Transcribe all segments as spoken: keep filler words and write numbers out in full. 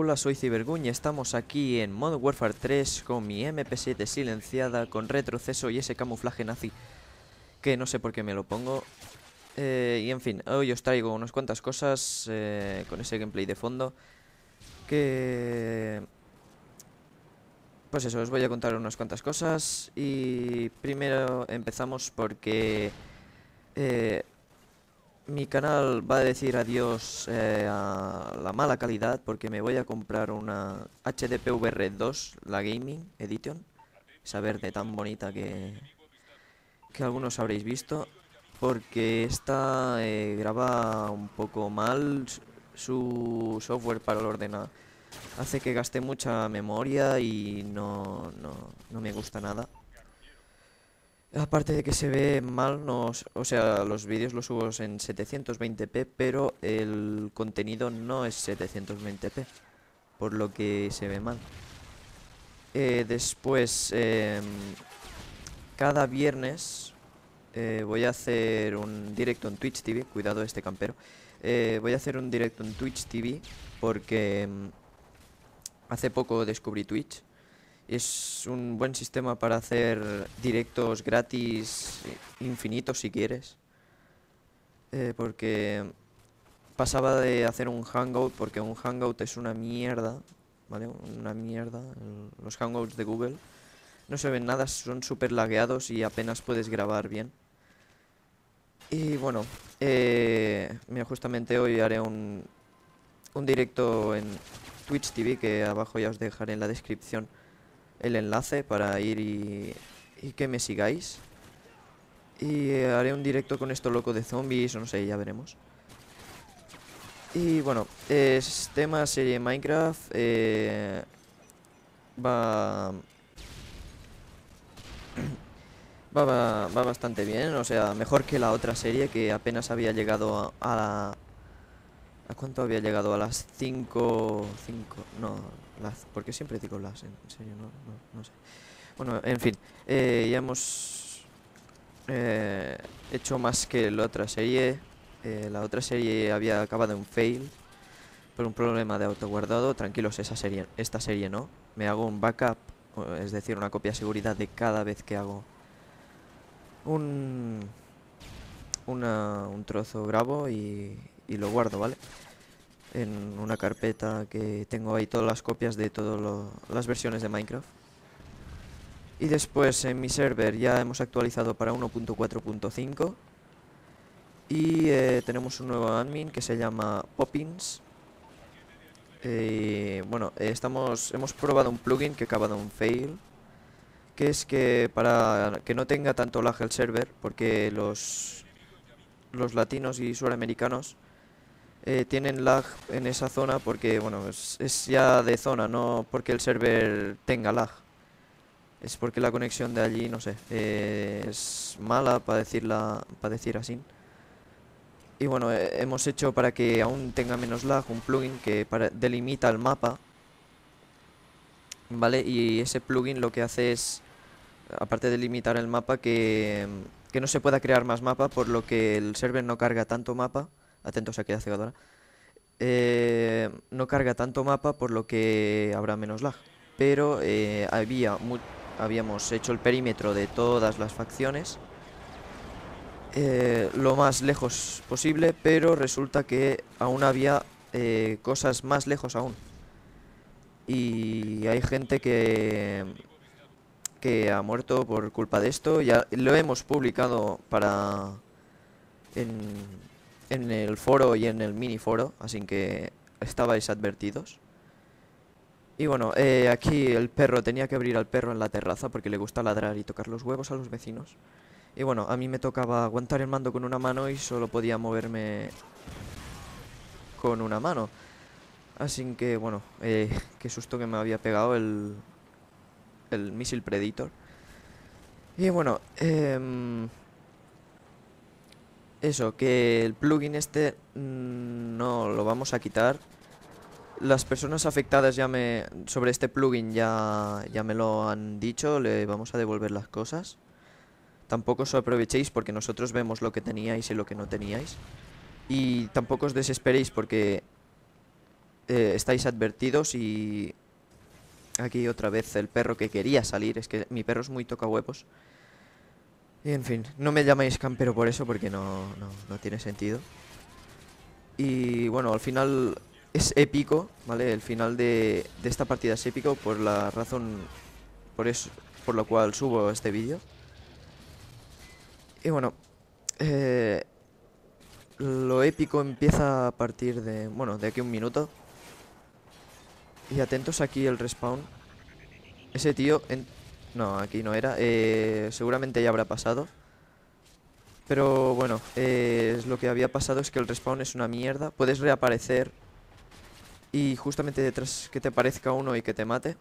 Hola, soy Cybergun y estamos aquí en Modern Warfare tres con mi M P siete silenciada, con retroceso y ese camuflaje nazi que no sé por qué me lo pongo. Eh, y en fin, hoy os traigo unas cuantas cosas eh, con ese gameplay de fondo que... Pues eso, os voy a contar unas cuantas cosas y primero empezamos porque eh, mi canal va a decir adiós eh, a la mala calidad porque me voy a comprar una H D P V R dos, la Gaming Edition, esa verde tan bonita que, que algunos habréis visto, porque esta eh, graba un poco mal, su software para el ordenador hace que gaste mucha memoria y no, no, no me gusta nada. Aparte de que se ve mal, no, s- o sea, los vídeos los subo en setecientos veinte p, pero el contenido no es setecientos veinte p, por lo que se ve mal. Eh, después, em, cada viernes eh, voy a hacer un directo en Twitch T V, cuidado este campero. Eh, voy a hacer un directo en Twitch T V porque em, hace poco descubrí Twitch. Es un buen sistema para hacer directos gratis, eh, infinitos si quieres. Eh, porque pasaba de hacer un hangout, porque un hangout es una mierda, ¿vale? Una mierda. el- Los hangouts de Google no se ven nada, son súper lagueados y apenas puedes grabar bien. Y bueno, eh, mira, justamente hoy haré un, un directo en Twitch T V, que abajo ya os dejaré en la descripción el enlace para ir y, y que me sigáis. Y eh, haré un directo con esto loco de zombies o no sé, ya veremos. Y bueno, es tema serie Minecraft. eh, va, va, va, va bastante bien, o sea, mejor que la otra serie que apenas había llegado a, a, ¿a cuánto había llegado? A las cinco cinco no, las, porque siempre digo las, en serio, no, no, no sé. Bueno, en fin, eh, ya hemos eh, hecho más que la otra serie. Eh, la otra serie había acabado en fail por un problema de autoguardado. Tranquilos, esa serie, esta serie no. Me hago un backup, o- es decir, una copia de seguridad de cada vez que hago un, una- un trozo, grabo y, y lo guardo, ¿vale? En una carpeta que tengo ahí todas las copias de todas las versiones de Minecraft. Y después en mi server ya hemos actualizado para uno punto cuatro punto cinco. Y eh, tenemos un nuevo admin que se llama Poppins. Eh, bueno, eh, estamos, hemos probado un plugin que acaba de un fail, que es que para que no tenga tanto lag el server, porque los, los latinos y suramericanos eh, tienen lag en esa zona porque, bueno, es, es ya de zona, no porque el server tenga lag. Es porque la conexión de allí, no sé, eh, es mala para decirla, para decir así. Y bueno, eh, hemos hecho para que aún tenga menos lag un plugin que para, delimita el mapa, ¿vale? Y ese plugin lo que hace es, aparte de limitar el mapa, que, mm, que no se pueda crear más mapa, por lo que el server no carga tanto mapa. Atentos a que hace cegadora. Eh, no carga tanto mapa, por lo que habrá menos lag. Pero eh, había mu- habíamos hecho el perímetro de todas las facciones eh, lo más lejos posible, pero resulta que aún había eh, cosas más lejos aún. Y hay gente que, que ha muerto por culpa de esto. Ya lo hemos publicado para en, en el foro y en el mini foro, así que estabais advertidos. Y bueno, eh, aquí el perro tenía que abrir al perro en la terraza porque le gusta ladrar y tocar los huevos a los vecinos. Y bueno, a mí me tocaba aguantar el mando con una mano y solo podía moverme con una mano. Así que bueno, eh, qué susto que me había pegado el, el Missile Predator. Y bueno, em, eso, que el plugin este mm, no lo vamos a quitar. Las personas afectadas ya me sobre este plugin ya, ya me lo han dicho, le vamos a devolver las cosas. Tampoco os aprovechéis porque nosotros vemos lo que teníais y lo que no teníais. Y tampoco os desesperéis porque eh, estáis advertidos. Y aquí otra vez el perro que quería salir. Es que mi perro es muy toca huevos. Y en fin, no me llamáis campero por eso, porque no, no, no tiene sentido. Y bueno, al final es épico, ¿vale? El final de, de esta partida es épico por la razón, por eso, por la cual subo este vídeo. Y bueno, eh, lo épico empieza a partir de, bueno, de aquí un minuto. Y atentos aquí el respawn. Ese tío, en... no, aquí no era, eh, seguramente ya habrá pasado. Pero bueno, eh, es lo que había pasado es que el respawn es una mierda. Puedes reaparecer y justamente detrás que te parezca uno y que te mate.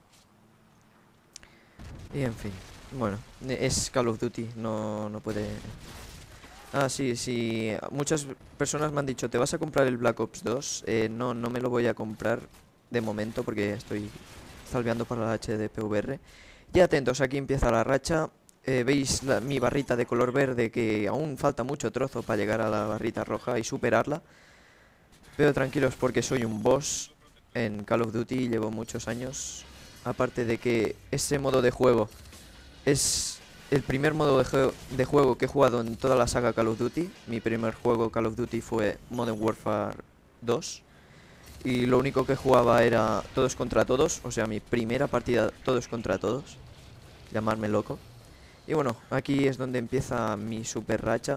Y en fin, bueno, es Call of Duty, no, no puede... Ah, sí, sí, muchas personas me han dicho, ¿te vas a comprar el Black Ops dos? Eh, no, no me lo voy a comprar de momento porque estoy salveando para la H D P V R. Y atentos, aquí empieza la racha. Eh, veis la- mi barrita de color verde, que aún falta mucho trozo para llegar a la barrita roja y superarla. Pero tranquilos porque soy un boss en Call of Duty, llevo muchos años. Aparte de que ese modo de juego es el primer modo de, jue- de juego que he jugado en toda la saga Call of Duty. Mi primer juego Call of Duty fue Modern Warfare dos. Y lo único que jugaba era todos contra todos. O sea, mi primera partida todos contra todos. Llamarme loco. Y bueno, aquí es donde empieza mi super racha.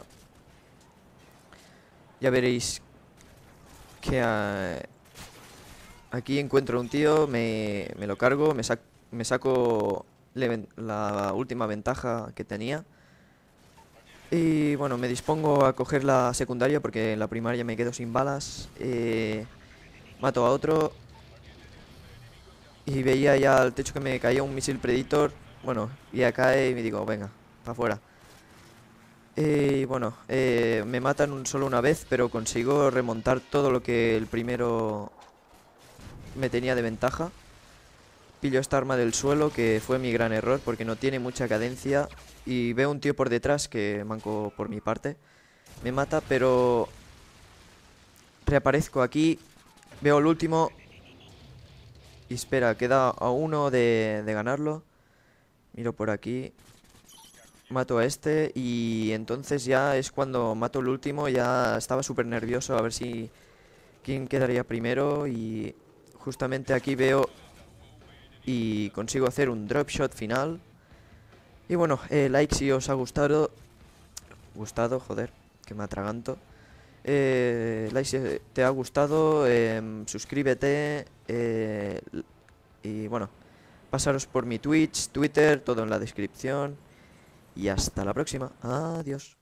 Ya veréis que eh, aquí encuentro un tío, me, me lo cargo, me, sac- me saco le ven- la última ventaja que tenía. Y bueno, me dispongo a coger la secundaria porque en la primaria me quedo sin balas. eh, mato a otro y veía ya al techo que me caía un misil Predator. Bueno, ya cae y me digo, venga, para afuera. Y bueno, eh, me matan un- solo una vez, pero consigo remontar todo lo que el primero me tenía de ventaja. Pillo esta arma del suelo, que fue mi gran error porque no tiene mucha cadencia. Y veo un tío por detrás, que manco por mi parte, me mata, pero reaparezco aquí, veo el último. Y espera, queda a uno de, de ganarlo. Miro por aquí, mato a este y entonces ya es cuando mato el último. Ya estaba súper nervioso a ver si quién quedaría primero. Y justamente aquí veo y consigo hacer un drop shot final. Y bueno, eh, like si os ha gustado. Gustado, joder, que me atraganto. Eh, like si te ha gustado, em, suscríbete. eh, l- y bueno, pasaros por mi Twitch, Twitter, todo en la descripción. Y hasta la próxima. Adiós.